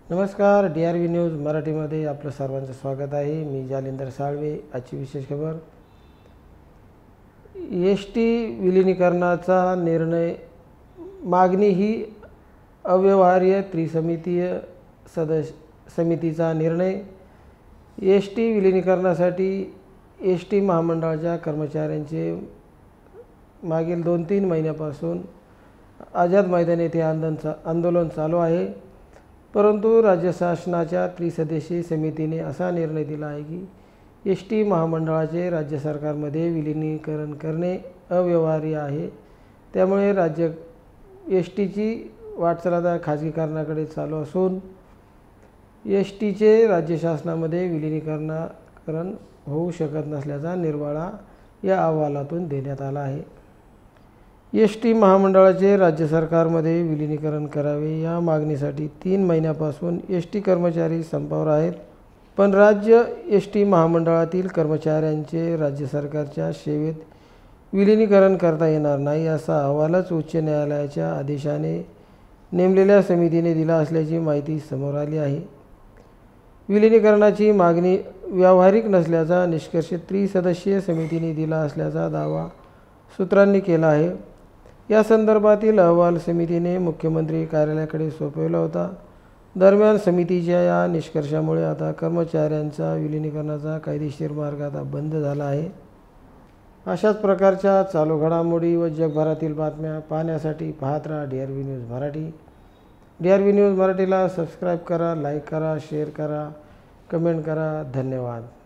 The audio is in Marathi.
नमस्कार, DRV न्यूज मराठीमध्ये आपलं सर्वांचं स्वागत आहे। मी जालिंदर साळवे। आजची विशेष खबर, ST विलिनीकरणाचा निर्णय, मागणी ही अव्यवहार्य, त्रिसमितीय समितीचा निर्णय। ST विलिनीकरणासाठी ST महामंडळाच्या कर्मचाऱ्यांचे मागील 2-3 महिन्यापासून आझाद मैदान येथे आंदोलन चालू आहे। परंतु राज्य शासनाच्या त्रिसदस्यीय समितीने असा निर्णय दिला आहे की ST महामंडळाचे राज्य सरकारमध्ये विलिनीकरण करणे अव्यवहार्य आहे। त्यामुळे राज्य STची वाटचाल आता खाजगीकरणाकडे चालू असून STचे राज्य शासनामध्ये विलिनीकरण होऊ शकत नसल्याचा निर्वाळा या अहवालातून देण्यात आला आहे। ST महामंडळाचे राज्य सरकारमध्ये विलिनीकरण करावे या मागणीसाठी 3 महिन्यापासून ST कर्मचारी संपावर आहेत। पण राज्य ST महामंडळातील कर्मचाऱ्यांचे राज्य सरकारच्या सेवेत विलिनीकरण करता येणार नाही, असा अहवालच उच्च न्यायालयाच्या आदेशाने नेमलेल्या समितीने दिला असल्याची माहिती समोर आली आहे। विलिनीकरणाची मागणी व्यावहारिक नसल्याचा निष्कर्ष त्रिसदस्यीय समितीने दिला असल्याचा दावा सूत्रांनी केला आहे। या संदर्भातील अहवाल समितीने मुख्यमंत्री कार्यालयाकडे सोपवला होता। दरम्यान समितीच्या या निष्कर्षामुळे आता कर्मचाऱ्यांचा विलिनीकरणाचा कायदेशीर मार्ग आता बंद झाला आहे। अशाच प्रकारच्या चालू घडामोडी व जगभरातील बातम्या पाहण्यासाठी पाहत राहा DRV news Marathi. DRV news मराठीला सबस्क्राईब करा, लाईक करा, शेअर करा, कमेंट करा। धन्यवाद।